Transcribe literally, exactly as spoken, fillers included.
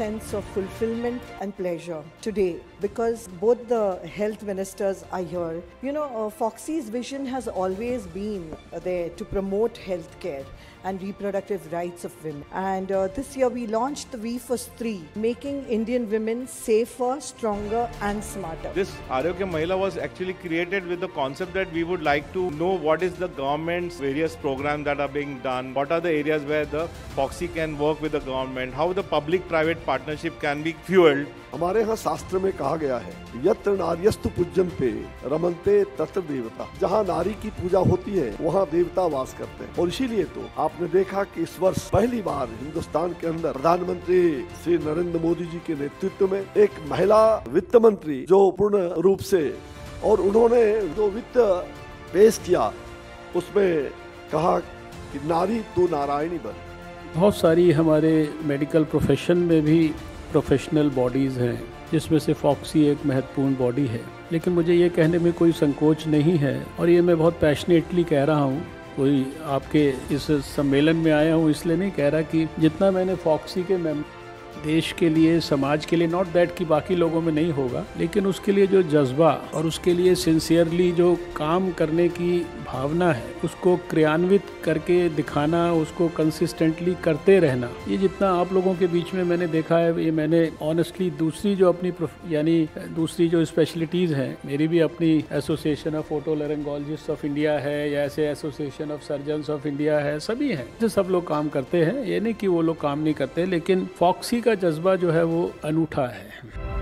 sense of fulfillment and pleasure today because both the health ministers are here. You know, uh, Foxy's vision has always been uh, there to promote healthcare and reproductive rights of women. And uh, this year we launched the V for Stree, making Indian women safer, stronger and smarter. This Aarogya Mahila was actually created with the concept that we would like to know what is the government's various programs that are being done, what are the areas where the Foxy can work with the government, how the public-private partnership can be fueled. हमारे यहाँ शास्त्र में कहा गया है यत्र नार्यस्तु पूज्यन्ते रमन्ते तत्र देवता। जहाँ नारी की पूजा होती है वहाँ देवता वास करते हैं और इसीलिए तो आपने देखा कि इस वर्ष पहली बार हिंदुस्तान के अंदर प्रधानमंत्री श्री नरेंद्र मोदी जी के नेतृत्व में एक महिला वित्त मंत्री जो पूर्ण रूप से और उन्होंने जो वित्त पेश किया उसमें कहा कि नारी तो नारायणी बन। बहुत सारी हमारे मेडिकल प्रोफेशन में भी प्रोफेशनल बॉडीज़ हैं जिसमें से फॉक्सी एक महत्वपूर्ण बॉडी है, लेकिन मुझे ये कहने में कोई संकोच नहीं है और ये मैं बहुत पैशनेटली कह रहा हूँ। कोई आपके इस सम्मेलन में आया हूँ इसलिए नहीं कह रहा कि जितना मैंने फॉक्सी के मेम देश के लिए, समाज के लिए, नॉट दैट कि बाकी लोगों में नहीं होगा, लेकिन उसके लिए जो जज्बा और उसके लिए सिंसियरली जो काम करने की भावना है उसको क्रियान्वित करके दिखाना, उसको कंसिस्टेंटली करते रहना, ये जितना आप लोगों के बीच में मैंने देखा है, ये मैंने ऑनेस्टली दूसरी जो अपनी यानी दूसरी जो स्पेशलिटीज़ हैं, मेरी भी अपनी association of otolaryngologist of India है या ऐसे association of surgeons of India है, सभी हैं जो सब लोग काम करते हैं। ये नहीं कि वो लोग काम नहीं करते, लेकिन फॉक्सी का जज्बा जो है वो अनूठा है।